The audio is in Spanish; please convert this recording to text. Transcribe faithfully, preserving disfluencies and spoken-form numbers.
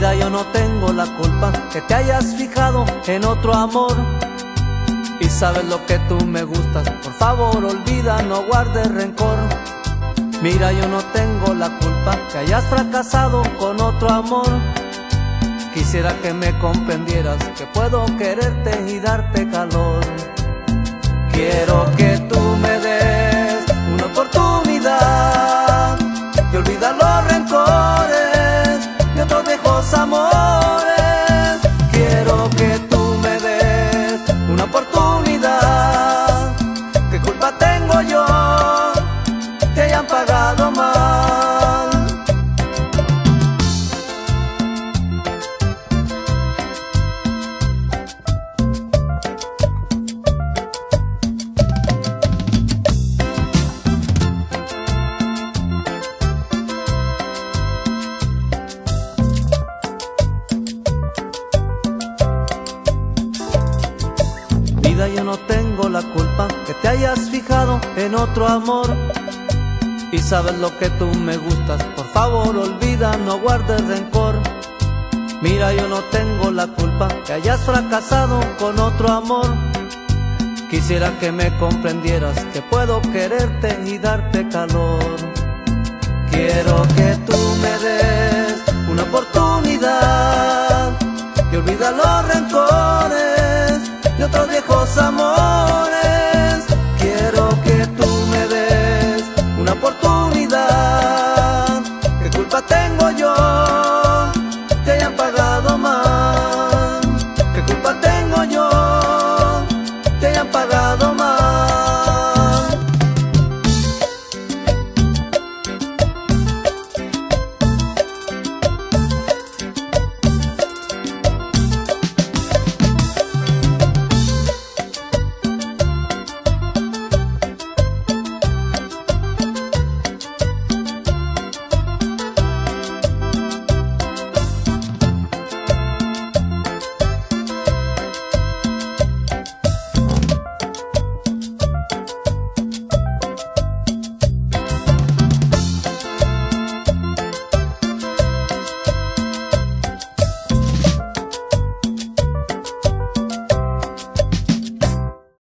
Vida, yo no tengo la culpa que te hayas fijado en otro amor. Y sabes lo que tú me gustas, por favor olvida, no guardes rencor. Mira, yo no tengo la culpa que hayas fracasado con otro amor. Quisiera que me comprendieras que puedo quererte y darte calor. Quiero que tú me des una oportunidad y olvida los rencores de otros viejos amores. Quiero que tú me des una oportunidad. ¿Qué culpa tengo yo que hayan pagado mal? Vida, yo no tengo la culpa que te hayas fijado en otro amor. Y sabes lo que tú me gustas, por favor olvida, no guardes rencor. Mira, yo no tengo la culpa que hayas fracasado con otro amor. Quisiera que me comprendieras que puedo quererte y darte calor. Quiero que tú me des una oportunidad y olvida los rencores de otros viejos amores.